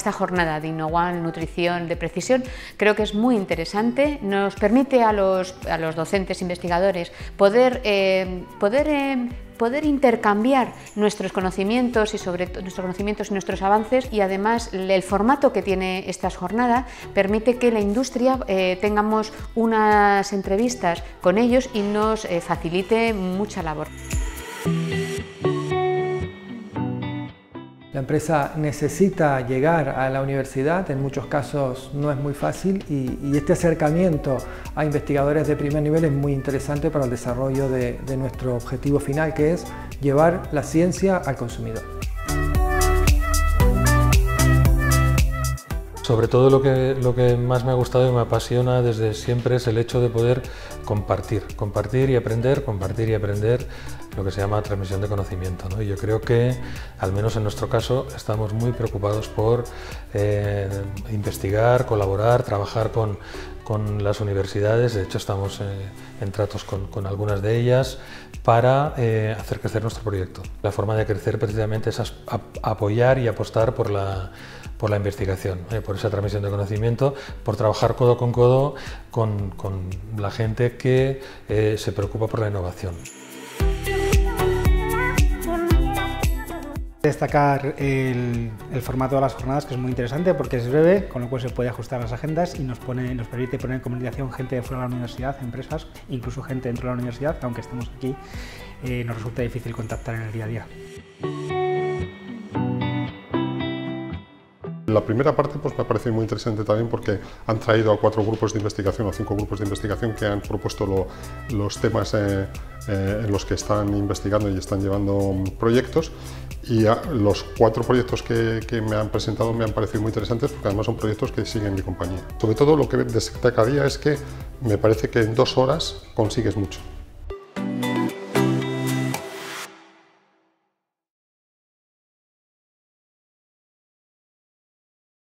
esta jornada de Innowan Nutrición de Precisión creo que es muy interesante, nos permite a los docentes investigadores poder intercambiar nuestros conocimientos y nuestros avances, y además el formato que tiene estas jornadas permite que la industria tengamos unas entrevistas con ellos y nos facilite mucha labor. La empresa necesita llegar a la universidad, en muchos casos no es muy fácil, y este acercamiento a investigadores de primer nivel es muy interesante para el desarrollo de nuestro objetivo final, que es llevar la ciencia al consumidor. Sobre todo lo que más me ha gustado y me apasiona desde siempre es el hecho de poder compartir y aprender, lo que se llama transmisión de conocimiento, ¿no? Y yo creo que, al menos en nuestro caso, estamos muy preocupados por investigar, colaborar, trabajar con las universidades. De hecho, estamos en tratos con algunas de ellas para hacer crecer nuestro proyecto. La forma de crecer precisamente es apoyar y apostar por la investigación, por esa transmisión de conocimiento, por trabajar codo con codo con la gente que se preocupa por la innovación. Destacar el formato de las jornadas, que es muy interesante porque es breve, con lo cual se puede ajustar las agendas y nos permite poner en comunicación gente de fuera de la universidad, empresas, incluso gente dentro de la universidad, aunque estemos aquí, nos resulta difícil contactar en el día a día. La primera parte pues me ha parecido muy interesante también porque han traído a 4 grupos de investigación o 5 grupos de investigación que han propuesto los temas en los que están investigando y están llevando proyectos, y los 4 proyectos que me han presentado me han parecido muy interesantes porque además son proyectos que siguen mi compañía. Sobre todo lo que destacaría es que me parece que en 2 horas consigues mucho.